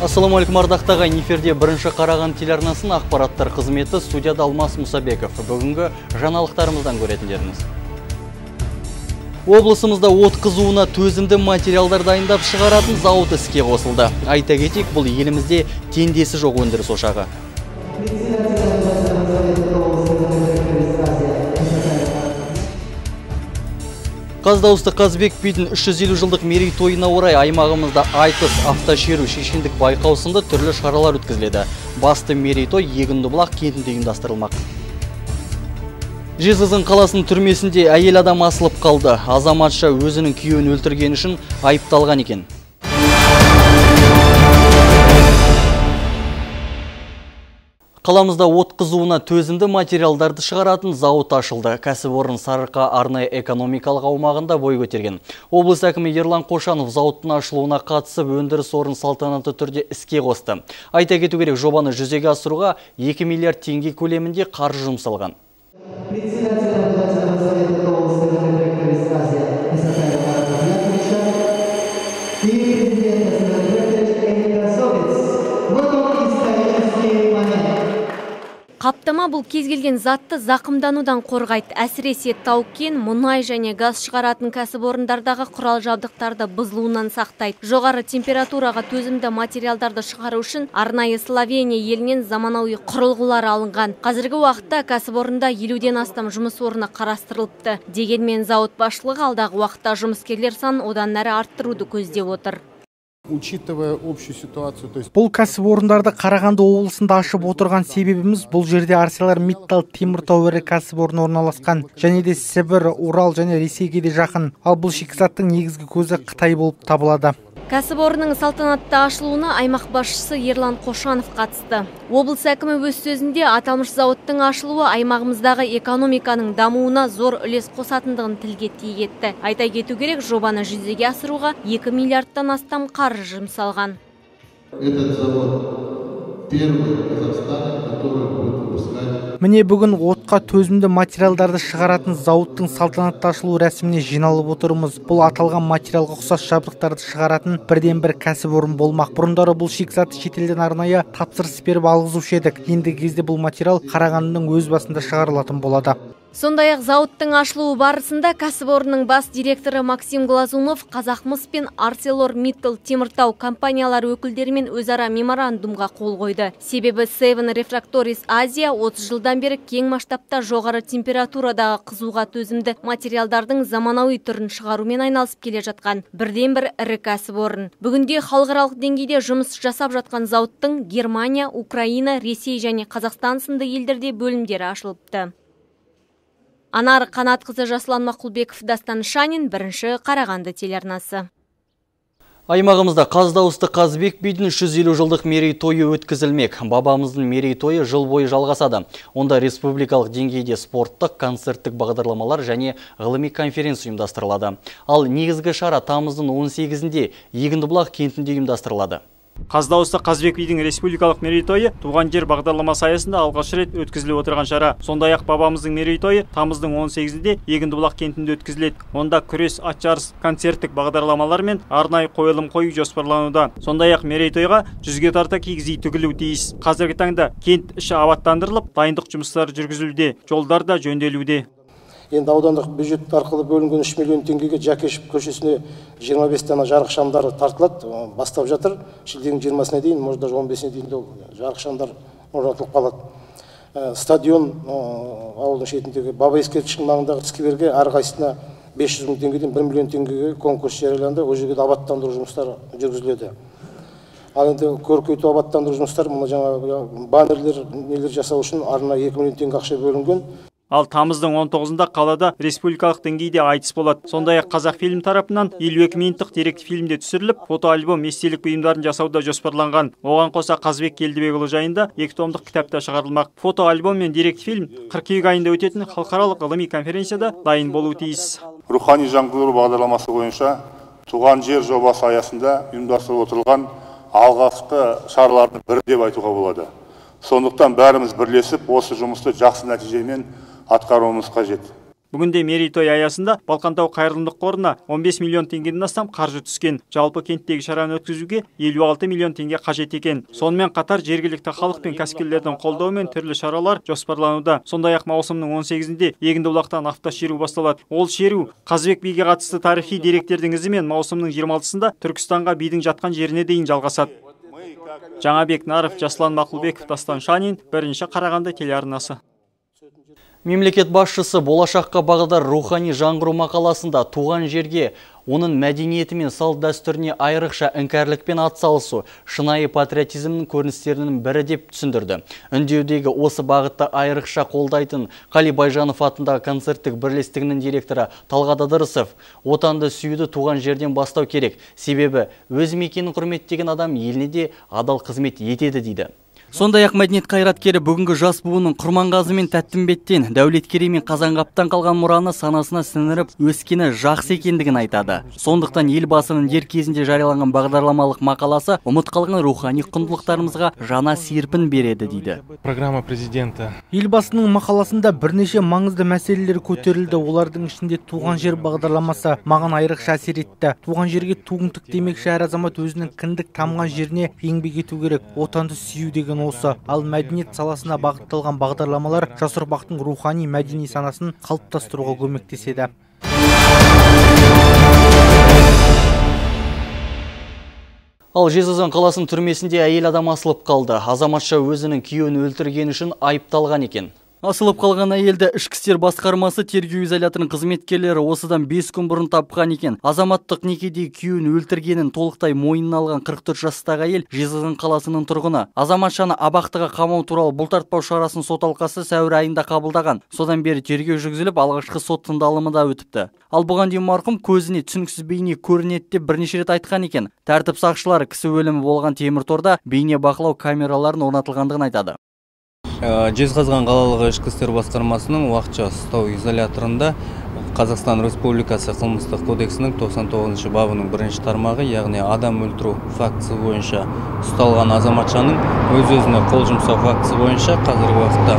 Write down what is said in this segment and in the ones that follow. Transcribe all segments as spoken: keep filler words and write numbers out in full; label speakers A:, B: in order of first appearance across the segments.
A: Ассаламалейкум ардақтағы эфирде бірінші қараған телеарнасын ақпараттар қызметі, студияда Алмас Мұсабеков. Бүгінгі жаңалықтарымыздан көретіндеріңіз. Облысымызда от қызуына төзімді материалдар дайындап шығаратын зауыт іске қосылды. Айта кетейік, бұл елімізде теңдесі жоқ өндіріс ошағы. Қаздауысты Қазбек бидің үш жүз елу жылдық мерейтойына орай аймағымызда айтыс, автошеру, шешендік байқау сынды түрлі шаралар өткізіледі. Басты мерейтой Егіндібұлақ кентінде ұйымдастырылмақ. Жезқазған қаласының түрмесінде әйел адам асылып қалды. Азаматша өзінің күйеуін өлтірген үшін айыпталған екен. Қаламызда от қызуына төзімді материалдарды шығаратын зауыт ашылды. Кәсіпорын Сарыарқа арнайы экономикалық аумағында бой көтерген. Облыс әкімі Ерлан Қошанов зауыттың ашылуына қатысып, өндіріс орын салтанатты түрде іске қосты. Айта кету керек, жобаны жүзеге асыруға екі миллиард теңге көлемінде қаржы жұмсалған.
B: Қаптама бұл кез келген затты зақымданудан қорғайды. Әсіресе тау-кен, мұнай және газ шығаратын кәсіпорындардағы құрал жабдықтарды бұзылуынан сақтайды. Жоғары температураға төзімді материалдарды шығару үшін арнайы Словения елінен заманауи құрылғылар алынған. Қазіргі уақытта кәсіпорында елуден астам жұмыс орны қарастырылыпты. Дегенмен зауыт басшылығы алдағы уақытта жұмыскерлер санын одан әрі арттыруды көздеп отыр.
C: Учитывая общую ситуацию, то есть
D: бұл кәсіпорындарды Қарағанды облысында ашып отырған себебіміз, бұл жерде ArcelorMittal теміртау ірі кәсіпорны орналасқан, және де Сібір, Урал және Ресейге де жақын. Ал бұл шикізаттың негізгі көзі Қытай болып табылады.
B: Кәсіпорынның салтанатты ашылуына аймақ басшысы Ерлан Қошанов қатысты. Облыс әкімі өз сөзінде аталмыш зауыттың ашылуы аймағымыздағы экономиканың дамуына зор үлес қосатындығын тілге тиек етті. Айта кету керек, жобаны жүзеге асыруға екі миллиардтан астам қаржы жұмсалған.
C: Этот завод первый в Казахстане, который будет выпускать.
D: Міне бүгін отқа төзімді материалдарды шығаратын зауыттың салтанатты ашылу рәсіміне жиналып отырмыз. Бұл аталған материалға ұқсас жабдықтарды шығаратын бірден бір кәсіпорын болмақ. Бұрындары бұл шикізатты шетелден арнайы тапсырыс беріп алғызушы едік. Ендігі кезде бұл материал Қарағандының өз басында шығарылатын болады.
B: Сондай-ақ зауыттың ашылуы барысында кәсіпорынның бас директоры Максим Глазунов Қазақмыс пен ArcelorMittal теміртау компаниялары өкілдерімен өзара меморандумға қол қойды. Себебі Seven Refractories Asia отыз жылдан бері кең масштабта жоғары температурадағы қызуға төзімді материалдардың заманауи түрін шығарумен айналысып келе жатқан бірден бір ірі кәсіпорын. Бүгінде халықаралық деңгейде жұмыс жасап жатқан зауыттың Германия, Украина, Ресей және Қазақстан сынды елдерде бөлімдері ашылыпты. Анар Қанатқызы, Жасұлан Мақұлбеков, Дастан Шанин, бірінші Қарағанды телеарнасы.
A: Аймағымызда Қаздауысты Қазбек бидің үш жүз елу жылдық мерейтойы өткізілмек. Бабамыздың мерейтойы жыл бойы жалғасады. Онда республикалық деңгейде спорттық, концерттік бағдарламалар және ғылыми конференция ұйымдастырылады. Ал негізгі шара тамыздың он сегізінде Егіндібұлақ кентінде ұйымдастырылады.
E: Қаздауысты Қазбек бидің республикалық мерейтойы туған жер бағдарламасы аясында алғаш рет өткізіліп отырған шара. Сондай-ақ бабамыздың мерейтойы тамыздың он сегізінде Егіндібұлақ кентінде өткізіледі. Онда күрес, ат жарыс, концерттік бағдарламалар мен арнайы қойылым қою жоспарлануда. Сондай-ақ мерейтойға жүзге тарта киіз үй тігілуі тиіс. Қазіргі таңда кент іші абаттандырылып, дайындық жұмыстары жүргізілуде, жолдар да жөнделуде.
F: Енді аудандық бюджет арқылы бөлінген үш миллион теңгеге Жакешев көшесіне жиырма бес дана жарық шамдары тартылады, бастап жатыр. Шілденің жиырмасына дейін, может даже он бесіне дейін жарық шамдар орнатылып қалады. Стадион ауылдың шетіндегі Баба ескерткішінің маңындағы скверге әрқайсысына бес жүз мың теңгеден бір миллион теңгеге конкурс жарияланды. Ол жерге абаттандыру жұмыстары жүргізіледі. Ал енді көркейту абаттандыру жұмыстары, мұны жаңа баннерлер, нелер жасау үшін арнайы екі миллион теңге ақша бөлінген.
E: Ал тамыздың он тоғызында қалада республикалық деңгейде айтыс болады. Сондай-ақ Қазақфильм тарапынан елу екі минуттық деректі фильмде түсіріліп, фотоальбом, естелік бұйымдарын жасауда жоспарланған. Оған қоса Қазбек Келдібекұлы жайында екі томдық кітапта шығарылмақ. Фотоальбом мен деректі фильм қыркүйек айында өтетін халықаралық ғылыми конференцияда дайын болуы тиіс.
G: Рухани жаңғыру бағдарламасы бойынша туған жер жобасы аясында ұйымдастырылып отырылған алғашқы шаралардың бірі деп айтуға болады. Сондықтан бәріміз бірлесіп осы жұмысты жақсы нәтижемен атқаруымыз қажет.
E: Бүгінде мерейтой аясында Балқантау қайырымдылық қорына он бес миллион теңгеден астам қаржы түскен. Жалпы кенттегі шараны өткізуге елу алты миллион теңге қажет екен. Сонымен қатар жергілікті халық пен кәсіпкерлердің қолдауымен түрлі шаралар жоспарлануда. Сондай-ақ маусымның он сегізінде Егіндібұлақтан автошеру басталады. Ол шеру Қазыбек биге қатысты тарихи деректердің ізімен маусымның жиырма алтысында Түркістанға бидің жатқан жеріне дейін жалғасады. Жаңабек Наров, Жаслан Мақұлбеков, Дастан Шанин, бірінші Қарағанды телеарнасы.
A: Мемлекет басшысы болашаққа бағдар рухани жаңғыру мақаласында туған жерге, оның мәдениеті мен салт дәстүріне айрықша іңкәрлікпен атсалысу шынайы патриотизмнің көріністерінің бірі деп түсіндірді. Үндеудегі осы бағытта айрықша қолдайтын Қали Байжанов атындағы концерттік бірлестігінің директоры Талғат Ыдырысов, отанды сүюді туған жерден бастау керек, себебі өз мекенін құрметтеген адам еліне де адал қызмет етеді дейді.
H: Сондай-ақ мәдениет қайраткері бүгінгі жас буынның Құрманғазы мен Тәттімбеттен, Дәулеткерей мен Қазанғаптан қалған мұраны санасына сіңіріп өскені жақсы екендігін айтады. Сондықтан елбасының дер кезінде жарияланған бағдарламалық мақаласы ұмыт қалған рухани құндылықтарымызға жаңа серпін береді дейді.
I: Программа президенті.
D: Елбасының мақаласында бірнеше маңызды мәселелер көтерілді. Олардың ішінде туған жер бағдарламасы маған айрықша әсер етті. Туған жерге туың тік демекші әр азамат өзінің кіндік тамған жеріне еңбек ету керек. Отанды сүю деген осы. Ал мәдениет саласына бағытталған бағдарламалар жас ұрпақтың рухани мәдени санасын қалыптастыруға көмектеседі.
A: Ал Жезқазған қаласының түрмесінде әйел адам асылып қалды. Азаматша өзінің күйеуін өлтіргені үшін айыпталған екен.
H: Асылып қалған әйелді ішкі істер басқармасы тергеу изоляторының қызметкерлері осыдан бес күн бұрын тапқан екен. Азаматтық некедегі күйеуін өлтіргенін толықтай мойнына алған қырық төрт жастағы әйел Жезқазған қаласының тұрғыны. Азаматшаны абақтыға қамау туралы бұлтартпау шарасын сот алқасы сәуір айында қабылдаған. Содан бері тергеу жүргізіліп, алғашқы сот тыңдалымы да өтіпті. Ал бұған дейін марқұм көзіне түсініксіз бейне көрінеді деп бірнеше рет айтқан екен. Тәртіп сақшылары кісі өлімі болған темір торда бейне бақылау камераларын орнатылғандығын айтады.
J: Жезқазған қалалық ішкі істер басқармасының уақытша ұстау изоляторында Қазақстан Республикасы қылмыстық кодексінің тоқсан тоғызыншы бабының бірінші тармағы, яғни адам өлтіру фактісі бойынша ұсталған азаматшаның өз-өзіне қол жұмсау фактісі бойынша қазіргі уақытта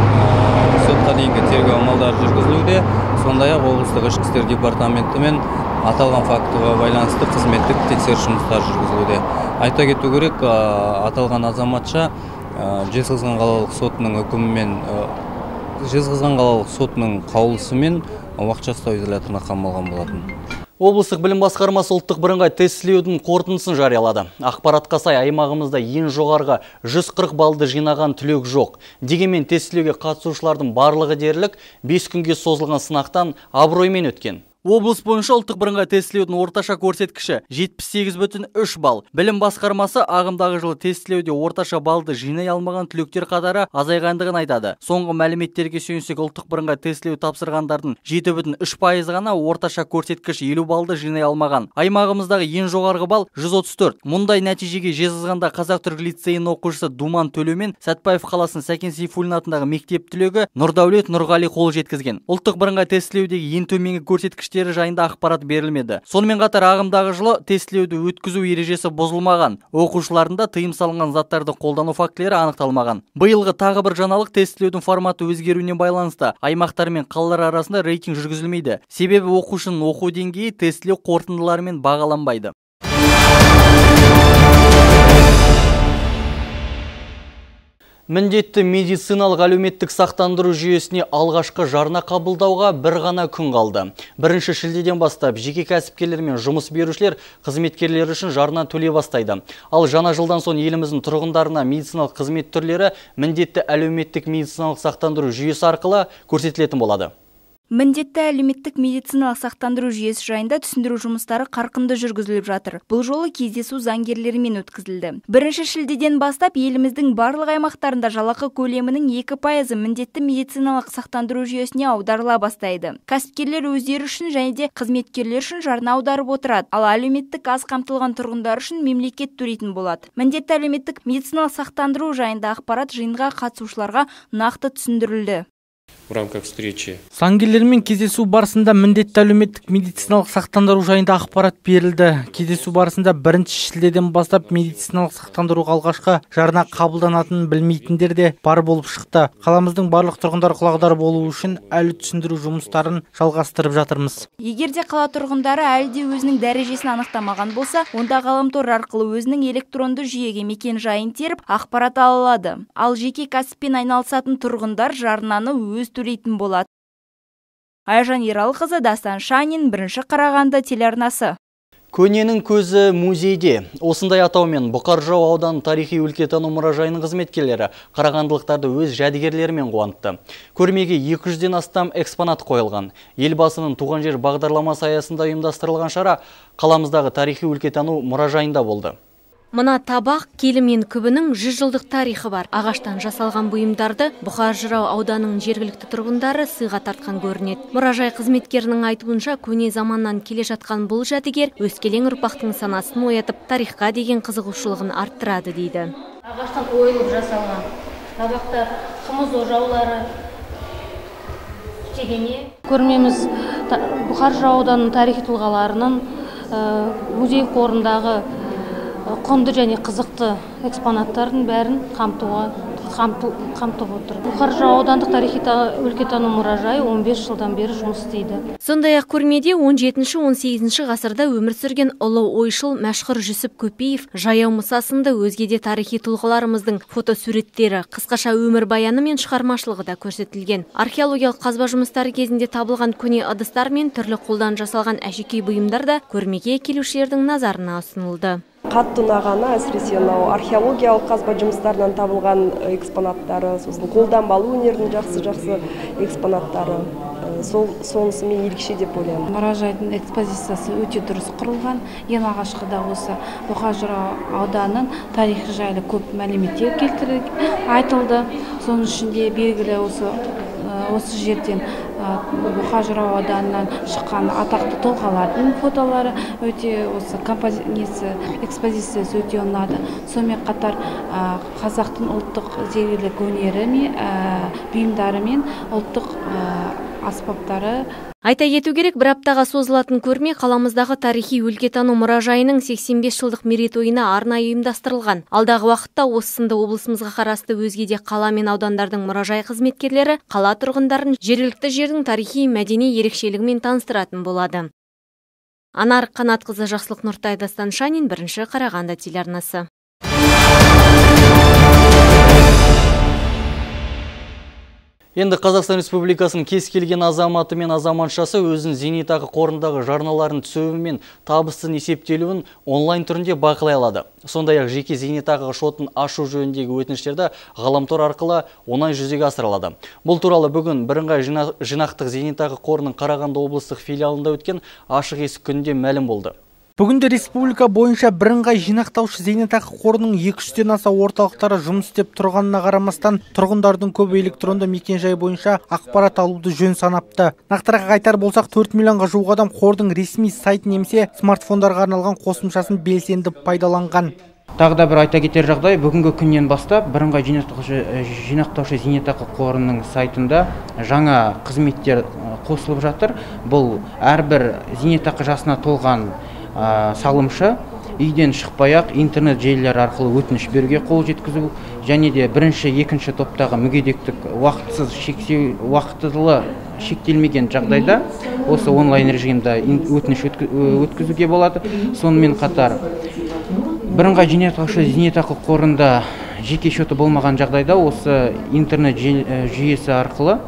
J: сотқа дейінгі тергеу амалдары жүргізілуде. Сондай-ақ облыстық ішкі істер департаментімен аталған фактіға байланысты қызметтік тексеріс жұмыстары жүргізілуде. Айта кету керек, аталған азаматша Жезқазған қалалық сотының үкімімен, Жезқазған қалалық сотының қаулысымен уақытша ұстау изоляторына қамалған болатын.
A: Облыстық білім басқармасы ұлттық бірыңғай тестілеудің қорытындысын жариялады. Ақпаратқа сай аймағымызда ең жоғарғы жүз қырық баллды жинаған түлек жоқ. Дегенмен тестілеуге қатысушылардың барлығы дерлік бес күнге созылған сынақтан абыроймен өткен.
H: Облыс бойынша ұлттық бірыңғай тестілеудің орташа көрсеткіші жетпіс сегіз бүтін үш балл. Білім басқармасы ағымдағы жылы тестілеуде орташа баллды жинай алмаған түлектер қатары азайғандығын айтады. Соңғы мәліметтерге сүйенсек, ұлттық бірыңғай тестілеу тапсырғандардың жеті бүтін үш пайызы ғана орташа көрсеткіш елу баллды жинай алмаған. Аймағымыздағы ең жоғарғы балл жүз отыз төрт. Мұндай нәтижеге Жезқазғанда Қазақ-Түрік лицейінің оқушысы Думан Төлемен Сәтпаев қаласының Сәкен Сейфуллин атындағы мектеп түлегі Нұрдәулет Нұрғали қол жеткізген. Ұлттық бірыңғай тестілеудегі ең төменгі көрсеткіш жайында ақпарат берілмеді. Сонымен қатар ағымдағы жылы тестілеуді өткізу ережесі бұзылмаған. Оқушыларында тыйым салынған заттарды қолдану фактілері анықталмаған. Биылғы тағы бір жаңалық тестілеудің форматы өзгеруіне байланысты. Аймақтар мен қалалар арасында рейтинг жүргізілмейді. Себебі оқушының оқу деңгейі тестілеу қорытындыларымен бағаланбайды.
A: Міндетті медициналық әлеуметтік сақтандыру жүйесіне алғашқы жарна қабылдауға бір ғана күн қалды. Бірінші шілдеден бастап жеке кәсіпкерлер мен жұмыс берушілер қызметкерлері үшін жарна төлей бастайды. Ал жаңа жылдан соң еліміздің тұрғындарына медициналық қызмет түрлері міндетті әлеуметтік медициналық сақтандыру жүйесі арқылы көрсетілетін болады.
K: Міндетті әлеуметтік медициналық сақтандыру жүйесі жайында түсіндіру жұмыстары қарқынды жүргізіліп жатыр. Бұл жолы кездесу заңгерлерімен өткізілді. Бірінші шілдеден бастап еліміздің барлық аймақтарында жалақы көлемінің екі пайызы міндетті медициналық сақтандыру жүйесіне аударыла бастайды. Кәсіпкерлер өздері үшін және де қызметкерлер үшін жарна аударып отырады. Ал әлеуметтік аз қамтылған тұрғындар үшін мемлекет төлейтін болады. Міндетті әлеуметтік медициналық сақтандыру жайында ақпарат жиынға қатысушыларға нақты түсіндірілді.
I: в рамках встречи.
D: Заңгерлермен кездесу барысында міндетті әлеуметтік медициналық сақтандыру жайында ақпарат берілді. Кездесу барысында бірінші шілдеден бастап медициналық сақтандыруға алғашқы жарна қабылданатынын білмейтіндер де бар болып шықты. Қаламыздың барлық тұрғындар құлағдар болу үшін әлі түсіндіру жұмыстарын жалғастырып жатырмыз.
K: Егер де қала тұрғындары әлі де өзінің дәрежесін анықтамаған болса, онда ғаламтор арқылы өзінің электронды жүйеге мекен жайын теріп ақпарат ала алады. Ал жеке кәсіппен айналысатын тұрғындар жарнаны өз төлейтін болады. Айжан Ералықызы, Дастан Шанин, бірінші Қарағанды телеарнасы.
A: Көненің көзі музейде. Осындай атаумен Бұқар Жырау ауданы тарихи өлкетану мұражайының қызметкерлері қарағандылықтарды өз жәдігерлерімен қуантты. Көрмеге екі жүзден астам экспонат қойылған. Елбасының туған жер бағдарламасы аясында ұйымдастырылған шара қаламыздағы тарихи өлкетану мұражайында болды.
B: Мына табақ, келі мен күбінің жүз жылдық тарихы бар. Ағаштан жасалған бұйымдарды Бұқар Жырау ауданының жергілікті тұрғындары сыйға тартқан көрінеді. Мұражай қызметкерінің айтуынша, көне заманнан келе жатқан бұл жәдігер өскелең ұрпақтың санасын оятып, тарихқа деген қызығушылығын арттырады дейді.
L: Ағаштан ойылып жасалған табақтар, қымыз ожаулары тегене. Көрмеміз Бұқар Жырау ауданының тарихи тұлғаларының музей қорындағы құнды және қызықты экспонаттардың бәрін қамтуға қамтып отыр. Бұқар Жырау аудандық тарихи өлкетану мұражайы он бес жылдан бері жұмыс істейді.
B: Сондай-ақ көрмеде он жетінші он сегізінші ғасырда өмір сүрген ұлы ойшыл Мәшһүр Жүсіп Көпеев, Жаяу Мұса сынды өзге де тарихи тұлғаларымыздың фотосуреттері, қысқаша өмір баяны мен шығармашылығы да көрсетілген. Археологиялық қазба жұмыстары кезінде табылған көне ыдыстар мен түрлі қолдан жасалған әшекей бұйымдар да көрмеге келушілердің назарына ұсынылды.
M: Қатты ұнағаны әсіресе археологиялық қазба жұмыстарынан табылған экспонаттары, сосын қолданбалы өнердің жақсы-жақсы экспонаттары, сонысы мен ерекше деп ойлаймын.
N: Мұражайдың экспозициясы өте дұрыс құрылған. Ең алғашқыда осы Бұқар Жырау ауданының тарихы жайлы көп мәліметтер келтіріліп айтылды. Соның ішінде белгілі осы осы жерден Бұқар Жырау ауданынан шыққан атақты тұлғалардың фотолары өте осы композициясы, экспозициясы өте ұнады. Сонымен қатар қазақтың ұлттық зергерлік өнері мен бұйымдары мен ұлттық аспаптары.
B: Айта кету керек, бір аптаға созылатын көрме қаламыздағы тарихи өлкетану мұражайының сексен бес жылдық мерейтойына арнайы ұйымдастырылған. Алдағы уақытта осы сынды облысымызға қарасты өзге де қала мен аудандардың мұражай қызметкерлері қала тұрғындарын жергілікті жердің тарихи мәдени ерекшелігімен таныстыратын болады. Анар Қанатқызы, Жақсылық Нұртай, Дастан Шанин, бірінші Қарағанды телеарнасы.
A: Енді Қазақстан Республикасының кез келген азаматы мен азаматшасы өзін зейнетақы қорындағы жарналарын түсуі мен табысын есептелуін онлайн түрінде бақылай алады. Сондай-ақ жеке зейнетақы шотын ашу жөніндегі өтініштерді ғаламтор арқылы оңай жүзеге асырылады. Бұл туралы бүгін бірыңғай жинақтық зейнетақы қорының Қарағанды облыстық филиалында өткен ашық есік күнінде мәлім болды.
D: Бүгінде республика бойынша бірыңғай жинақтаушы зейнетақы қорының екі жүзден аса орталықтары жұмыс істеп тұрғанына қарамастан, тұрғындардың көбі электронды мекен-жай бойынша ақпарат алуды жөн санапты. Нақтырақ айтар болсақ, төрт миллионға жуық адам қордың ресми сайт немесе смартфондарға арналған қосымшасын белсенді пайдаланған.
O: Тағы да бір айта кетер жағдай, бүгінгі күннен бастап бірыңғай жинақтаушы зейнетақы қорының сайтында жаңа қызметтер қосылып жатыр. Бұл әрбір зейнетақы жасына толған салымшы үйден шықпай-ақ интернет желілері арқылы өтініш беруге қол жеткізу және де бірінші, екінші топтағы мүгедектік уақытсыз шектеу, уақытылы шектелмеген жағдайда осы онлайн режимде өтініш өткізуге болады. Сонымен қатар бірыңғай жинақтаушы зейнетақы қорында жеке шоты болмаған жағдайда осы интернет жүйесі арқылы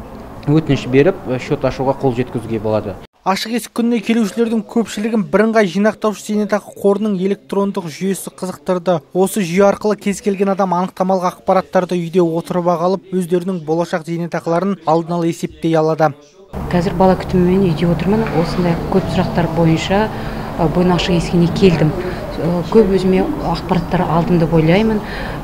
O: өтініш беріп шот ашуға қол жеткізуге болады.
D: Ашық есік күніне келушілердің көпшілігін бірыңғай жинақтаушы зейнетақы қорының электрондық жүйесі қызықтырды. Осы жүйе арқылы кез келген адам анықтамалық ақпараттарды үйде отырып алып, өздерінің болашақ зейнетақыларын алдын ала есептей алады.
P: Қазір бала күтімімен үйде отырмын. Осындай көп сұрақтар бойынша бүгін ашық есігіне келдім. Көп өзіме ақпараттар алдым деп ойлаймын.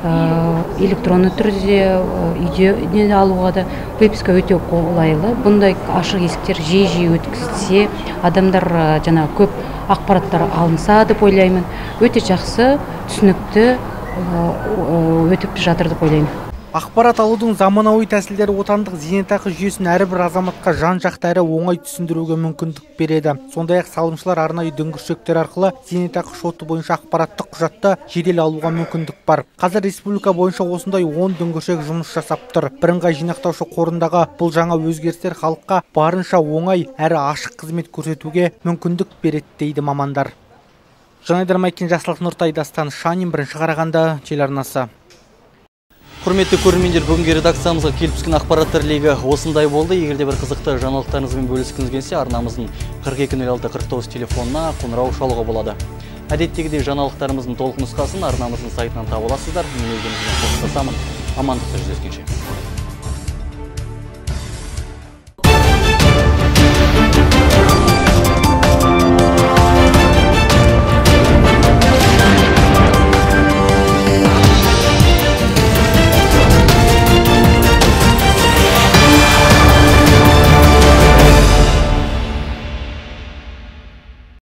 P: Электронды түрде үйде алуға да выписка өте қолайлы. Бұндай ашық есіктер жиі-жиі өткізілсе, адамдар жаңа көп ақпараттар алынса деп ойлаймын. Өте жақсы, түсінікті өтіп жатыр деп ойлаймын.
D: Ақпарат алудың заманауи тәсілдері отандық зейнетақы жүйесін әрбір азаматқа жан-жақты әрі оңай түсіндіруге мүмкіндік береді. Сондай-ақ салымшылар арнайы дүңгіршектер арқылы зейнетақы шоты бойынша ақпараттық құжатты жедел алуға мүмкіндік бар. Қазір республика бойынша осындай он дүңгіршек жұмыс жасап тұр. Бірыңғай жинақтаушы қорындағы бұл жаңа өзгерістер халыққа барынша оңай әрі ашық қызмет көрсетуге мүмкіндік береді дейді мамандар. Жанайдар Майкен, Жақсылық Нұртай, Дастан Шанин, бірінші Қарағанды телеарнасы.
A: Құрметті көрермендер, бүгінгі редакциямызға келіп түскен ақпараттар легі осындай болды. Егерде бір қызықты жаңалықтарыңызбен бөліскіңіз келсе, арнамыздың қырық екі нөл алты қырық тоғыз телефонына қоңырау шалуға болады. Әдеттегідей жаңалықтарымыздың толық нұсқасын арнамыздың сайтынан таба аласыздар. Мен өзіңізбен қоштасамын. Амандықта жүздескенше.